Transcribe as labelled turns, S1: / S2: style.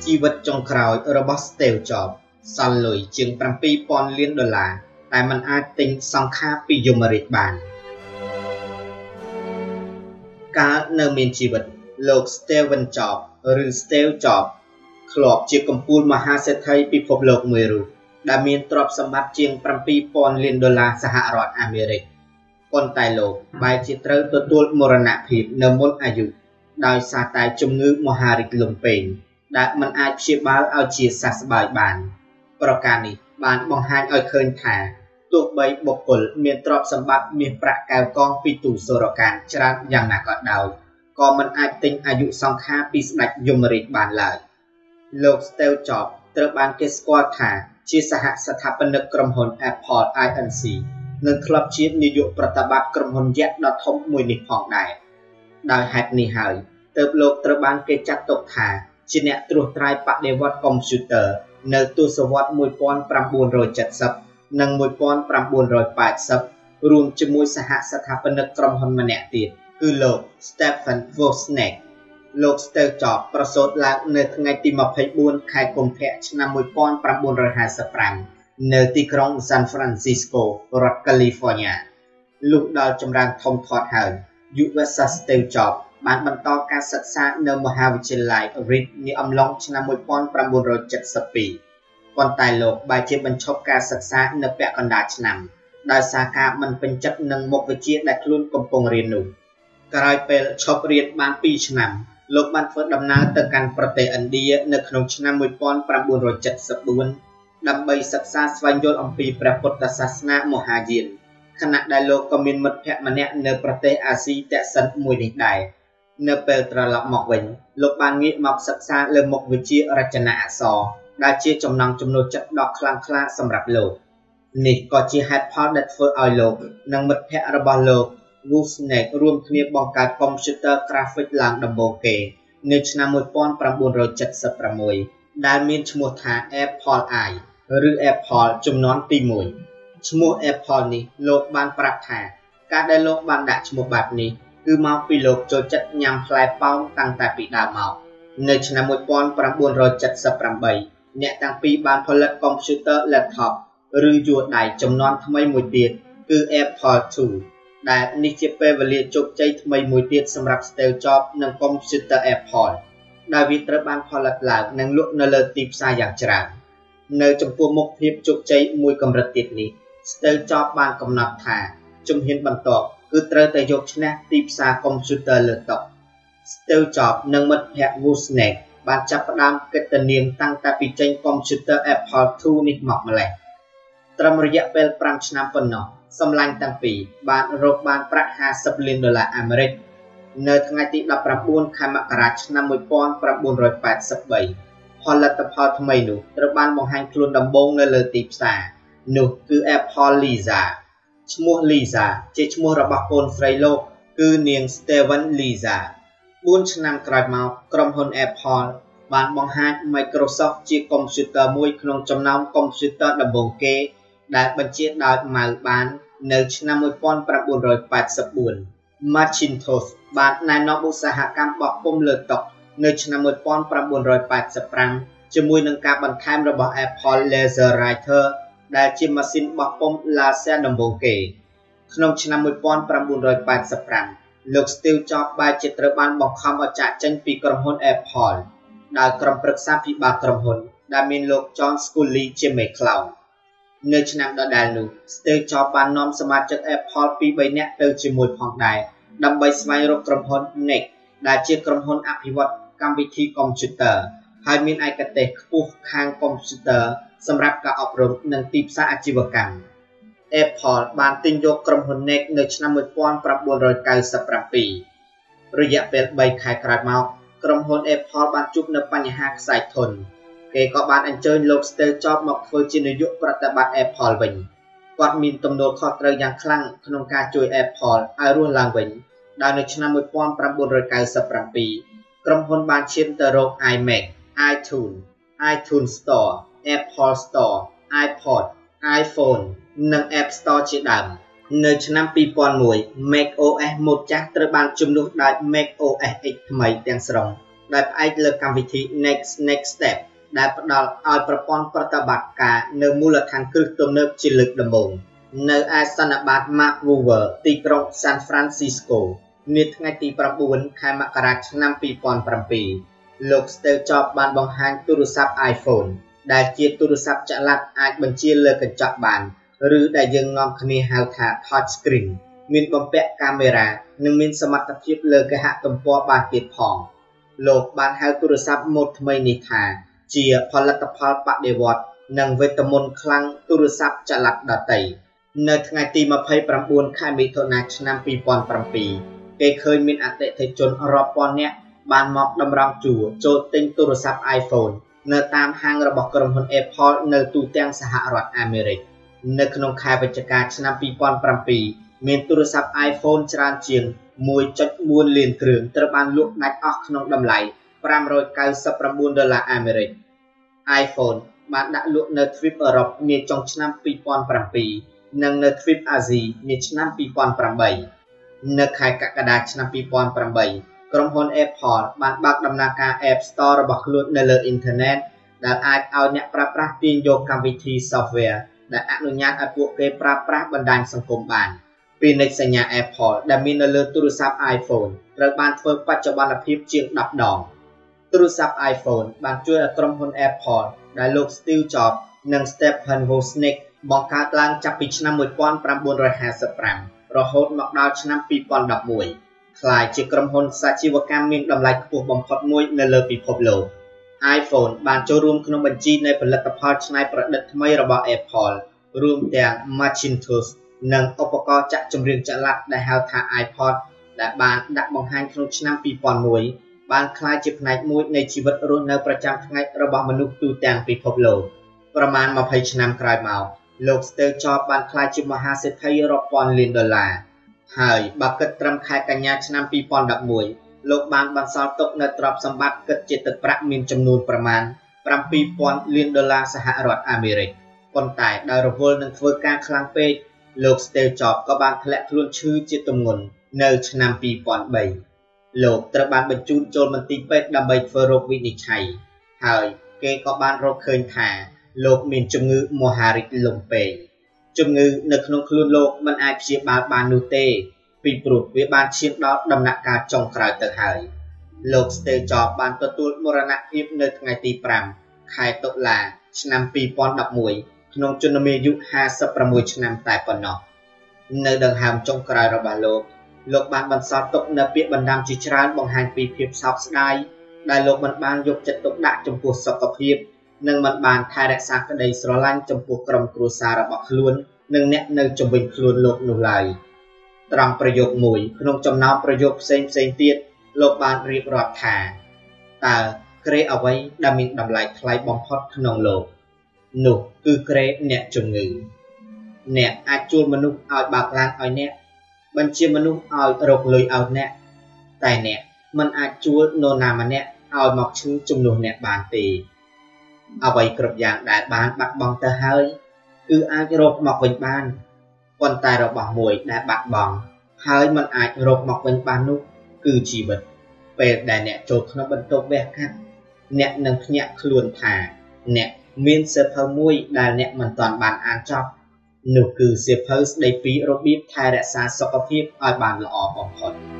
S1: ជីវិតចុងក្រោយរបស់ Steve Jobs សល់លុយជាង $7,000 លានតែมันអាចទិញសង្ខារពីយមរាជបានកាលនៅមានជីវិតលោក Steve Jobs ឬ Steve Jobs ធ្លាប់ជាកំពូលមហាសេដ្ឋីពិភពលោកមួយរូបដែលមានទ្រព្យសម្បត្តិជាង $7,000 លានសហរដ្ឋអាមេរិកប៉ុន្តែលោកបែរជាត្រូវទទួលមរណភាពនៅមុនអាយុដោយសារតែជំងឺមហារីកលំពេងដែលមិនអាចព្យាបាលឲ្យជាសះស្បើយបានប្រការនេះបានបង្ហាញឲ្យឃើញថាទោះបីបុគ្គលមានទ្រព្យសម្បត្តិមាសប្រាក់កែវកងពីទូសូរកានច្រើនយ៉ាងណាក៏ដោយក៏មិនអាចទិញអាយុសង្ខារពីស្ដេចយមរាជបានឡើយលោក Steve Jobs ត្រូវបានគេស្គាល់ថាជាសហស្ថាបនិកក្រុមហ៊ុន Apple Inc និងធ្លាប់ជានាយកប្រតិបត្តិក្រុមហ៊ុនយក្សដ៏ធំមួយនេះផងដែរដោយហេតុនេះហើយទើបលោកត្រូវបានគេចាត់ទុកថាជាអ្នកត្រួសត្រាយបដិវត្តន៍កុំព្យូទ័រនៅទសវត្សរ៍ 1970 និង 1980 រួមជាមួយសហស្ថាបនិកក្រុមហ៊ុនម្នាក់ទៀតគឺលោក Stephen Wozniak លោក Steve Jobs ប្រសូតឡើងនៅថ្ងៃទី 24 ខែកុម្ភៈឆ្នាំ 1955 នៅទីក្រុង San Francisco រដ្ឋ California លុះដល់ចម្រើនធំធាត់ហើយយុវសាស្ត្រ Steve Jobs បានបន្តការសិក្សានៅមហាវិទ្យាល័យ Reed នាអំឡុងឆ្នាំ 1972 ប៉ុន្តែលោកបែរជាបញ្ឈប់ការសិក្សានៅពាក់កណ្ដាលឆ្នាំដោយសារការមិនពេញចិត្តនឹងមុខវិជ្ជាដែលខ្លួនកំពុងរៀននោះក្រោយពេលឈប់រៀនបាន 2 ឆ្នាំលោកបានធ្វើដំណើរទៅកាន់ប្រទេសឥណ្ឌានៅក្នុងឆ្នាំ 1974 ដើម្បីសិក្សាស្វែងយល់អំពីព្រះពុទ្ធសាសនាមហាយានខណៈដែលលោកក៏មានមិត្តភក្តិម្នាក់នៅប្រទេសអាស៊ីតេសិនមួយនេះដែរនៅពេលត្រឡប់មកវិញលោកបានងាកមកសិក្សាលើមុខវិជ្ជារចនាអក្សរដែលជាចំណង់ចំណូលចិត្តដ៏ខ្លាំងក្លាសម្រាប់លោកនេះក៏ជាហេតុផលដែលធ្វើឲ្យលោកនិងមិត្តភក្តិរបស់លោក Wozniak រួមគ្នាបង្កើតកុំព្យូទ័រ graphic ឡើងដំបូងគេនៅឆ្នាំ 1976 ដែលមានឈ្មោះថា Apple I ឬ Apple ជំនាន់ទី 1 ឈ្មោះ Apple នេះលោកបានប្រាប់ថាការដែលលោកបានដាក់ឈ្មោះបែបនេះគឺមកពីលោកចូលចិត្តញ៉ាំផ្លែប៉ោមតាំងតែពីដើមមកនៅឆ្នាំ 1978 អ្នកទាំងពីរបានផលិតកុំព្យូទ័រ laptop ឬយួរដៃជំនាន់ថ្មីមួយទៀតគឺ Apple II ដែលនេះជាពេលវេលាជោគជ័យថ្មីមួយទៀតសម្រាប់ Steve Jobs និងកុំព្យូទ័រ Apple ដែលវាត្រូវបានផលិតឡើងនិងលក់នៅលើទីផ្សារយ៉ាងច្រើននៅចំពោះមុខភាពជោគជ័យមួយកម្រិតទៀតនេះ Steve Jobs បានកំណត់ថាជំហានបន្ទាប់គឺត្រូវតែយកឈ្នះទីផ្សារកុំព្យូទ័រលើតុ Steve Jobs និងមិត្តភក្តិ Wozniak បានចាប់ផ្ដើមកិត្តិនាមតាំងតែពីចេញកុំព្យូទ័រ Apple II នេះមកម្ល៉េះត្រឹមរយៈពេល 5 ឆ្នាំប៉ុណ្ណោះសម្លាញ់ទាំងពីរបានរកបានប្រាក់ $50 លានអាមេរិកនៅថ្ងៃទី 19 ខែមករាឆ្នាំ 1983 ផលិតផលថ្មីនោះត្រូវបានបង្ហាញខ្លួនដំបូងនៅលើទីផ្សារនោះគឺ Apple Lisa ឈ្មោះ Lisa ជាឈ្មោះរបស់កូនស្រីលោកគឺនាង Steven Lisa 4 ឆ្នាំក្រោយមកក្រុមហ៊ុន Apple បានបង្ហាញ Microsoft ជាកុំព្យូទ័រមួយក្នុងចំណោមកុំព្យូទ័រដំបូងគេដែលបញ្ជាដោយម៉ៅបាននៅឆ្នាំ 1984 Macintosh បានណែនាំឧស្សាហកម្មបោះពុម្ពលើតុនៅឆ្នាំ 1985 ជាមួយនឹងការបន្ថែមរបស់ Apple LaserWriter ដែលជាម៉ាស៊ីនបោះពុម្ព laser ដំបូងគេក្នុងឆ្នាំ 1985 លោក Steve Jobs បែរជាត្រូវបានបង្ខំឲ្យចាកចេញពីក្រុមហ៊ុន Apple ដោយក្រុមប្រឹក្សាភិបាលក្រុមហ៊ុនដែលមានលោក John Sculley ជាមេខ្លោងនៅឆ្នាំដដែលនោះ Steve Jobs បាននាំសមាជិក Apple ពី 3 នាក់ទៅជាមួយផងដែរដើម្បីស្វែងរកក្រុមហ៊ុន NIC ដែលជាក្រុមហ៊ុនអភិវឌ្ឍកម្មវិធីកុំព្យូទ័រហើយមានឯកទេសខ្ពស់ខាងកុំព្យូទ័រសម្រាប់ការអប់រំនិងទីផ្សារអាជីវកម្ម Apple បានទិញយកក្រុមហ៊ុន NIC នៅឆ្នាំ 1997 រយៈពេល 3 ខែក្រោយមកក្រុមហ៊ុន Apple បានជួបនូវបញ្ហាខ្សែធនគេក៏បានអញ្ជើញលោក Steve Jobs មកធ្វើជានាយកប្រតិបត្តិ Apple វិញគាត់មានទំនួលខុសត្រូវយ៉ាងខ្លាំងក្នុងការជួយ Apple ឲ្យរស់ឡើងវិញដោយនៅឆ្នាំ 1997 ក្រុមហ៊ុនបានឈានទៅរក iMac, iTunes, iTunes Store, Apple Store, iPod, iPhone និង App Store ជាដើមនៅឆ្នាំ 2001 Mac OS ម៉ូដចាស់ត្រូវបានជំនួសដោយ Mac OS X ថ្មីទាំងស្រុងដែលផ្អែកលើកម្មវិធី Next Step ដែលផ្ដល់ឲ្យប្រព័ន្ធប្រតិបត្តិការនៅមូលដ្ឋានគ្រឹះទំនើបជាលើកដំបូងនៅឯសន្និបាត Mark Hoover ទីក្រុង San Francisco នាថ្ងៃទី 9 ខែមករាឆ្នាំ 2007 លោក Steve Jobs បានបង្ហាញទូរស័ព្ទ iPhone ដែលជាទូរស័ព្ទចល័តអាចបញ្ជាលើកញ្ចក់បានឬដែលយើងនាំគ្នាហៅថា Touch Screen មានបំពាក់កាមេរ៉ានិងមានសមត្ថភាពលើគេហទំព័របានទៀតផងលោកបានហៅទូរស័ព្ទម៉ូដថ្មីនេះថាជាផលិតផលបដិវត្តន៍និងវេទមន្តខ្លាំងទូរស័ព្ទចល័តដទៃនៅថ្ងៃទី 29 ខែមិថុនាឆ្នាំ 2007 គេឃើញមានអតិថិជនរាប់ពាន់នាក់បានមកតម្រង់ជួរចូលទិញទូរស័ព្ទ iPhone នៅតាមហាងរបស់ក្រុមហ៊ុន Apple នៅទូទាំងសហរដ្ឋអាមេរិកនៅក្នុងខែវិច្ឆិកាឆ្នាំ 2007 មានទូរស័ព្ទ iPhone ច្រើនជាង 1.4 លានគ្រឿងត្រូវបានលក់ដាច់អស់ក្នុងតម្លៃ$599 អាមេរិក iPhone បានដាក់លក់នៅទ្វីបអឺរ៉ុបនាចុងឆ្នាំ 2007 និងនៅទ្វីបអាស៊ីនាឆ្នាំ 2008 នៅខែកក្កដាឆ្នាំ 2008 ក្រុមហ៊ុន Apple បានបើកដំណើរការ App Store របស់ខ្លួននៅលើអ៊ីនធឺណិតដែលអាចឲ្យអ្នកប្រើប្រាស់ទាញយកកម្មវិធី software ដែលអនុញ្ញាតឲ្យពួកគេប្រើប្រាស់បណ្ដាញសង្គមបានពាណិជ្ជសញ្ញា Apple ដែលមាននៅលើទូរស័ព្ទ iPhone ត្រូវបានធ្វើបច្ចុប្បន្នភាពជាង10ដងទូរស័ព្ទ iPhone បានជួយឲ្យក្រុមហ៊ុន Apple ដែលលោក Steve Jobs និង Stephen Wozniak បង្កើតឡើងចាប់ពីឆ្នាំ 1955 រហូតមកដល់ឆ្នាំ 2011 ក្លាយជាក្រុមហ៊ុនសាជីវកម្មមានតម្លៃខ្ពស់បំផុតមួយនៅលើពិភពលោក iPhone បានចូលរួមក្នុងបញ្ជីនៃផលិតផលច្នៃប្រឌិតថ្មីរបស់ Apple រួមទាំង Macintosh និងឧបករណ៍ចាក់ចម្រៀងចល័តដែលហៅថា iPod ដែលបានដាក់បង្ហាញក្នុងឆ្នាំ 2001 បានក្លាយជាផ្នែកមួយនៃជីវិតរស់នៅប្រចាំថ្ងៃរបស់មនុស្សទូទាំងពិភពលោកប្រមាណ20ឆ្នាំក្រោយមកលោក Steve Jobs បានក្លាយជាមហាសេដ្ឋីរាប់ពាន់លានដុល្លារហើយបើគិតត្រឹមខែកញ្ញាឆ្នាំ 2011 លោកបានបន្សល់ទុកនូវទ្រព្យសម្បត្តិគិតជាទឹកប្រាក់មានចំនួនប្រមាណ $7,000 លានសហរដ្ឋអាមេរិកប៉ុន្តែដោយរវល់នឹងធ្វើការខ្លាំងពេកលោក Steve Jobs ក៏បានធ្លាក់ខ្លួនឈឺជាទម្ងន់នៅឆ្នាំ 2003 លោកត្រូវបានបញ្ជូនចូលមន្ទីរពេទ្យដើម្បីធ្វើរោគវិនិច្ឆ័យហើយគេក៏បានរកឃើញថាលោកមានជំងឺមហារីកលំពេងជំងឺនៅក្នុងខ្លួនលោកមិនអាចព្យាបាលបាននោះទេពីព្រោះវាបានឈានដល់ដំណាក់កាលចុងក្រោយទៅហើយលោក Steve Jobs បានទទួលមរណភាពនៅថ្ងៃទី 5 ខែតុលាឆ្នាំ 2011 ក្នុងជន្មាយុ56ឆ្នាំតែប៉ុណ្ណោះនៅដង្ហើមចុងក្រោយរបស់លោកបានបន្សល់ទុកនូវពាក្យបណ្ដាំជាច្រើនបង្ហាញពីភាពសោកស្ដាយដែលលោកមិនបានយកចិត្តទុកដាក់ចំពោះសុខភាពនិងមិនបានថែរក្សាក្តីស្រឡាញ់ចំពោះក្រុមគ្រួសាររបស់ខ្លួននិងអ្នកនៅជុំវិញខ្លួនលោកនោះឡើយត្រង់ប្រយោគមួយក្នុងចំណោមប្រយោគផ្សេងទៀតលោកបានរៀបរាប់ថាតើក្រេអ្វីដែលមានតម្លៃថ្លៃបំផុតក្នុងលោកនោះគឺក្រេអ្នកជំងឺអ្នកអាចជួលមនុស្សឲ្យបើកឡានឲ្យអ្នកបញ្ជាមនុស្សឲ្យរកលុយឲ្យអ្នកតែអ្នកមិនអាចជួលនរណាម្នាក់ឲ្យមកឈឺជំនួសអ្នកបានទេអ្វីគ្រប់យ៉ាងដែលបានបាត់បង់ទៅហើយគឺអាចរកមកវិញបានប៉ុន្តែរបស់មួយដែលបាត់បង់ហើយមិនអាចរកមកវិញបាននោះគឺជីវិតពេលដែលអ្នកចូលក្នុងបន្ទប់វះកាត់អ្នកនឹងភ្ញាក់ខ្លួនថាអ្នកមានសៀវភៅមួយដែលអ្នកមិនទាន់បានអានចប់នោះគឺសៀវភៅស្ដីពីរបៀបថែរក្សាសុខភាពឲ្យបានល្អបំផុត